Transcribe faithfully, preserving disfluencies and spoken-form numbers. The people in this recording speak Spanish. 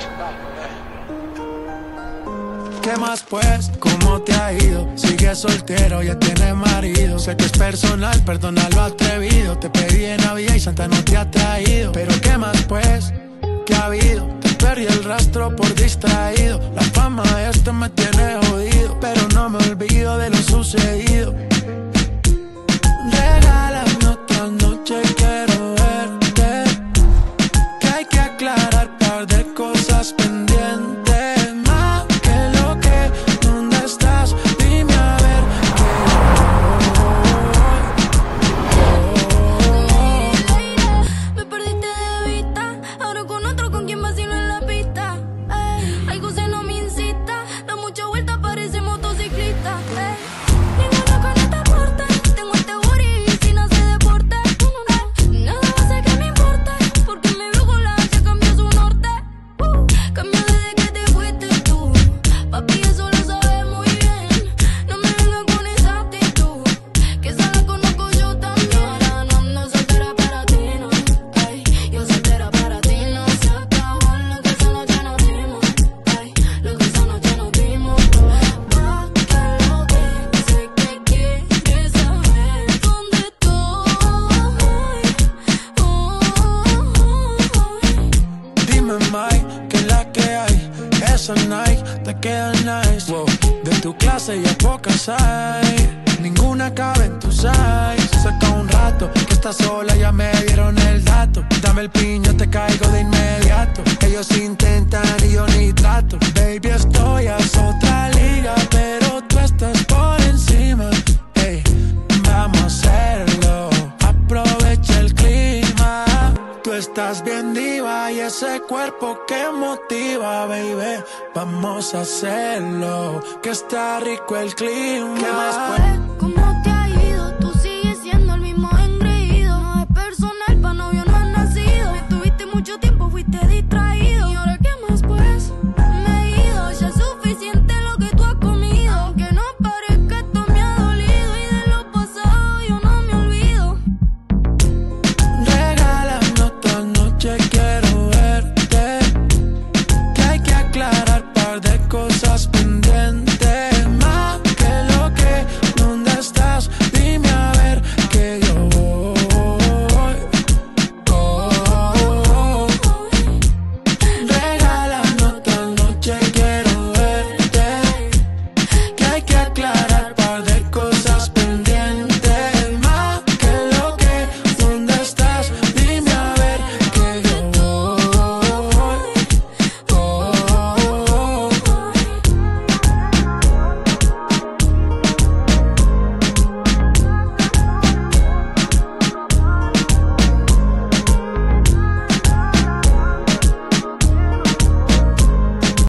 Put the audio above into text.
¿Qué más pues? ¿Cómo te ha ido? Sigues soltero, ya tienes marido. Sé que es personal, perdona lo atrevido. Te pedí en Navidad y Santa no te ha traído. Pero ¿qué más pues? ¿Qué ha habido? Te perdí el rastro por distraído. La fama de este me tiene jodido, pero no me olvido de lo sucedido. Regálame otra noche, quiero verte. Que hay que aclarar par de cosas pendientes. Te queda nice, wow. De tu clase ya pocas hay. Ninguna cabe en tu size. Saca un rato que estás sola, ya me dieron el dato. Dame el piño, te caigo de inmediato. Ellos intentan y yo ni trato. Baby, estoy a otra liga, pero tú estás por encima. Hey, vamos a hacerlo. Aprovecha el clima. Tú estás bien diva y ese cuerpo que motiva, baby. Vamos a hacerlo, que está rico el clima. ¿Qué más pues? ¿Cómo te ha ido? Tú sigues siendo el mismo engreído. No es personal, pa' novio no has nacido. Me tuviste mucho tiempo, fuiste distraído. ¿Y ahora qué más pues? Me he ido, ya es suficiente lo que tú has comido. Aunque no parezca, esto me ha dolido. Y de lo pasado yo no me olvido. Regálame otra noche, quiero verte. Que hay que aclarar par de cosas